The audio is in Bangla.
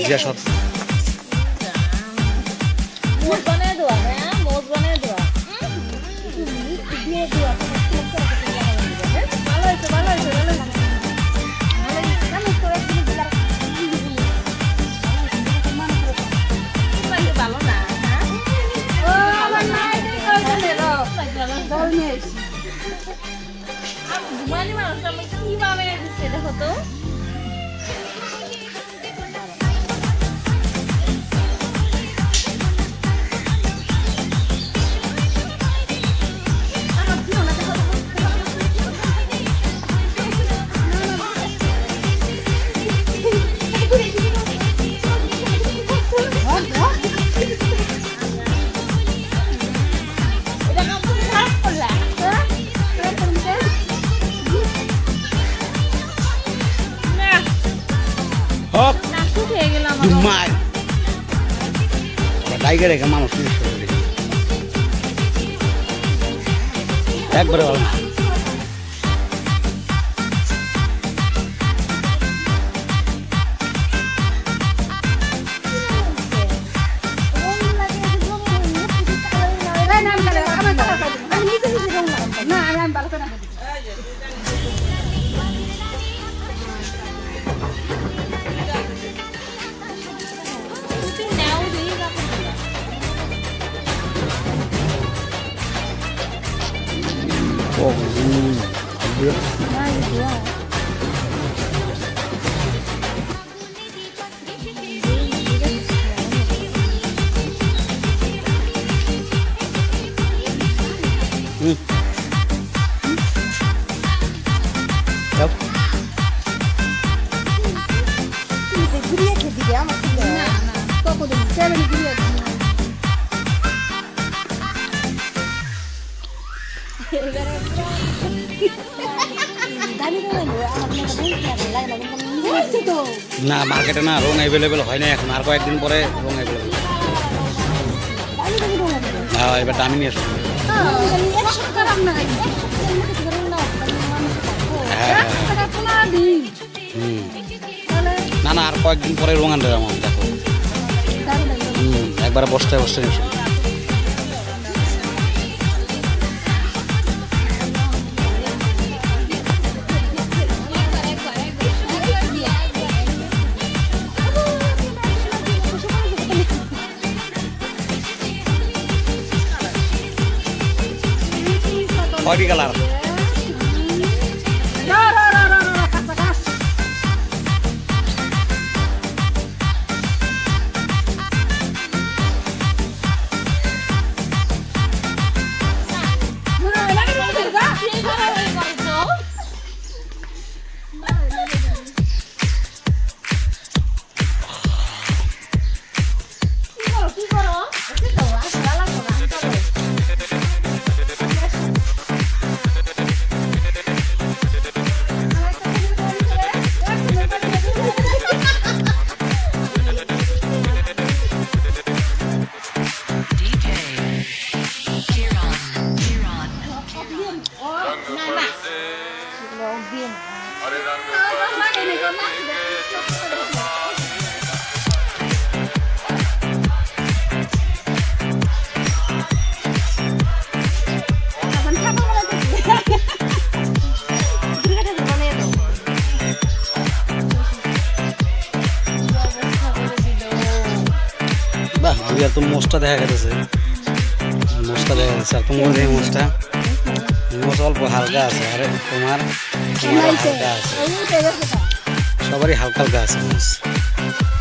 জিয়া সর মোট বানায় দেওয়া হ্যাঁ মোট বানায় দেওয়া ভালো হয়েছে ভালো হয়েছে ভালো হয়েছে ভালো না ঘুমানি মানুষ আমাকে কিভাবে দিচ্ছে দেখো তো Dumai. Tiger है क्या मानो सुन एक बार वाला Oh, iya. Nah, iya. Yap. Ini guriya ke dia maksudnya. Nah. Kok udah cewek ni guriya. না মার্কেটে না রং अवेलेबल হয় না এখন আর কয়েকদিন পরে রং अवेलेबल হ্যাঁ এবার দামি নিয়ে আসুন না না আর কয়েকদিন পরে রং আনতে যাবো দেখো একবার বস্তায় বস্তায় নিয়ে আসুন Koi color. यार तुम मोस्टा देखा गया मोस्टा देखा गया तुम बोल रहे मोस्टा मोस्ट अल्प हालका আছে আরে তোমার হালকা আছে সবারই হালকা হালকা আছে